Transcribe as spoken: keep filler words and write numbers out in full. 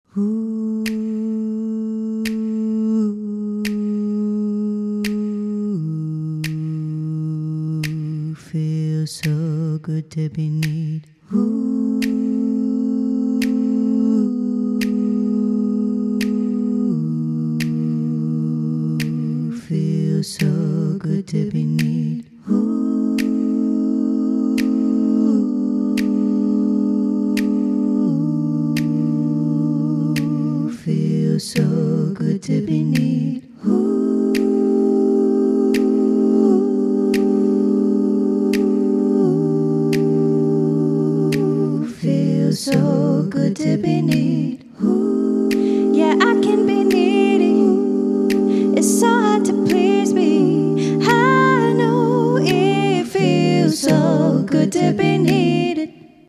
Ooh, feels so good to be neat. Ooh, feels so good to be neat. Ooh, feels so good to be neat. Ooh, feels so good to be neat.